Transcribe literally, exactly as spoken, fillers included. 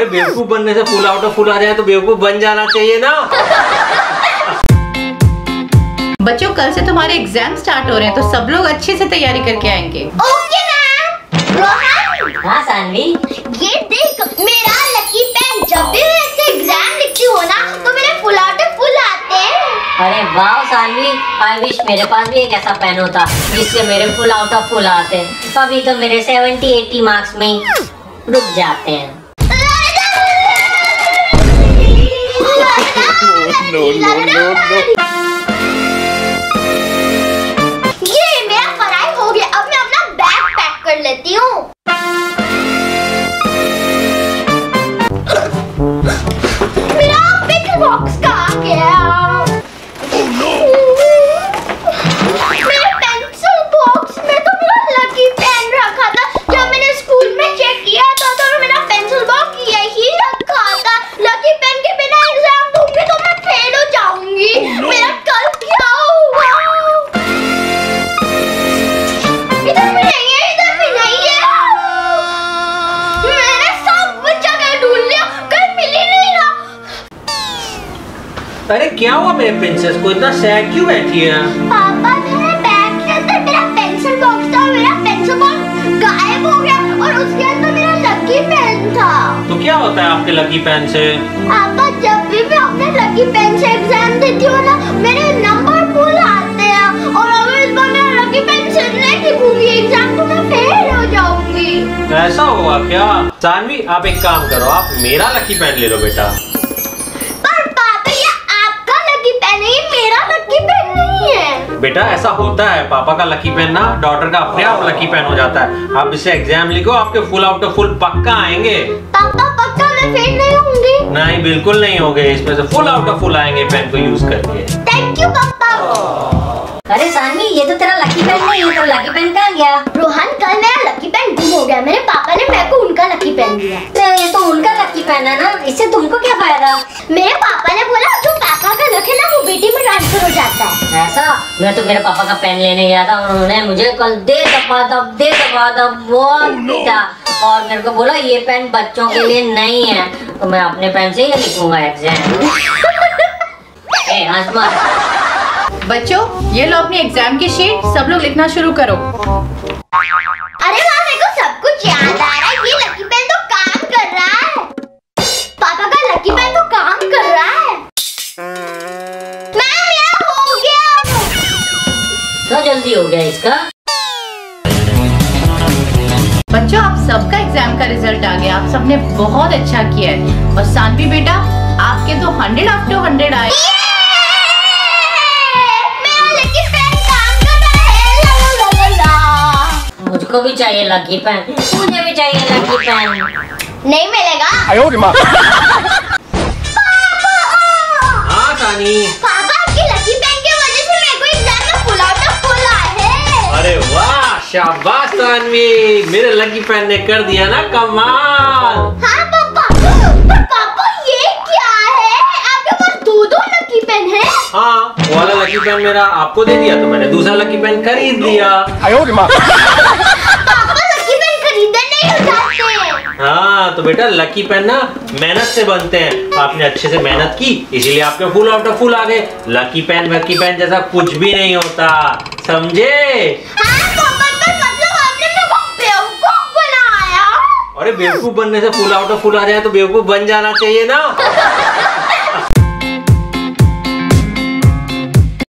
अरे बेवकूफ बनने से फुल आउट ऑफ फुल आ जाए तो बेवकूफ बन जाना चाहिए ना। बच्चों कल से तुम्हारे एग्जाम स्टार्ट हो रहे हैं तो सब लोग अच्छे से तैयारी करके आएंगे। Okay ma'am. रोहन। हाँ सानवी। ये देख मेरा लकी पेन, जब भी मैं इससे एग्जाम लिखती हूँ ना तो मेरे फुल आउट ऑफ फुल आते हैं। अरे वाह सानवी, आई विश मेरे पास भी एक ऐसा पेन होता जिससे मेरे फुल आउट ऑफ फुल आते। अभी तो मेरे सेवेंटी एटी मार्क्स में ही रुक जाते हैं। No no no no. ये मेरा पढ़ाई हो गया, अब मैं अपना बैग पैक कर लेती हूँ। मेरा पिक बॉक्स कहाँ गया? मेरे पेंसिल बॉक्स में तो मेरा लकी पेन रखा था। जब मैंने स्कूल में चेक किया था तो मेरा पेंसिल बॉक्स यही रखा था। लकी पेन के बिना एग्जाम दूंगी तो मैं फेल हो जाऊंगी। मेरा कल क्या हुआ? इधर भी नहीं है, इधर भी नहीं है। मैंने सब जगह ढूंढ लिया, कहीं मिल ही नहीं रहा। अरे क्या हुआ मेरे प्रिंसेस को, इतना सैड क्यों बैठी है? पापा मेरे बैग के अंदर मेरा पेंसिल बॉक्स था, मेरा पेंसिल बॉक्स गायब हो गया और उसके अंदर मेरा लकी पेन था। तो क्या होता है आपके लकी पेन से? पापा जब भी मैं अपने लकी पेन से एग्जाम देती हूँ ना मेरे नंबर फुल आते हैं और अगर इस बार मेरा लकी पेन से नहीं लिखूंगी एग्जाम तो मैं फेल हो जाऊंगी। ऐसा हुआ क्या? सानवी आप एक काम करो, आप मेरा लकी पेन ले लो बेटा। पर पापा ये आपका लकी पेन है, ये मेरा लकी पेन नहीं है। बेटा ऐसा होता है, पापा का लकी पेन ना डॉटर का अपने आप लकी पेन हो जाता है। आप इससे एग्जाम लिखो, आपके फुल आउट ऑफ फुल पक्का आएंगे। पापा पक्का मैं फेल नहीं होंगी? नहीं बिल्कुल नहीं होंगे, इसमें से फुल आउट ऑफ फुल आएंगे पेन को यूज करके। थैंक यू पापा। अरे सानवी ये तो तेरा लकी पेन नहीं, ये तो लकी पेन कहाँ गया? रोहन कल मेरा लकी पेन गुम हो गया, मेरे पापा ने मेरे को उनका लकी पेन दिया। ये तो उनका लकी पेन है ना, इससे तुमको क्या फायदा? मेरे पापा ने बोला जो पापा का लक है ना वो बेटी में ट्रांसफर हो जाता है। ऐसा? मैं तो मेरे पापा का पेन लेने गया था, उन्होंने मुझे कल दे दबा दब दे दबा दब बहुत पीटा और मेरे को बोला ये पेन बच्चों के लिए नहीं है, तो मैं अपने पेन से ही लिखूंगा एग्जाम। ए हंस मत। बच्चों ये लो अपनी एग्जाम की शीट, सब लोग लिखना शुरू करो। अरे माँ मेरे को सब कुछ याद आ रहा है, ये लकी पेन तो काम कर रहा है। पापा का लकी पेन तो काम कर रहा है। मैम मेरा हो गया। तो जल्दी हो गया इसका। बच्चों आप सबका एग्जाम का रिजल्ट आ गया, आप सबने बहुत अच्छा किया है। और सानवी बेटा आपके तो हंड्रेड आफ्टर हंड्रेड आए। मुझको भी चाहिए लकी पेन, मुझे भी चाहिए लकी पेन। नहीं मिलेगा। हाँ सानी। पापा आपकी लकी पेन की वजह से मेरे को एग्जाम में फुल आउट ऑफ फुल आए हैं। अरे वाह शाबाश सानवी, मेरे लकी पेन ने कर दिया ना कमाल। हाँ पापा, पर पापा ये क्या है? आपके पास दो दो लकी पेन है? हाँ वो वाला लकी पेन मेरा आपको दे दिया तो मैंने दूसरा लकी पेन खरीद लिया। पापा लकी पेन खरीदने नहीं हो जाते। हाँ तो बेटा लकी पेन ना मेहनत से बनते हैं, आपने अच्छे से मेहनत की इसीलिए आपके फुल आउट ऑफ फुल आ गए। लकी पेन लकी पेन जैसा कुछ भी नहीं होता, समझे? हाँ पापा पर मतलब आपने मेरे को बेवकूफ बनाया। अरे बेवकूफ बनने से फुल आउट ऑफ फुल आ जाए तो बेवकूफ बन जाना चाहिए ना।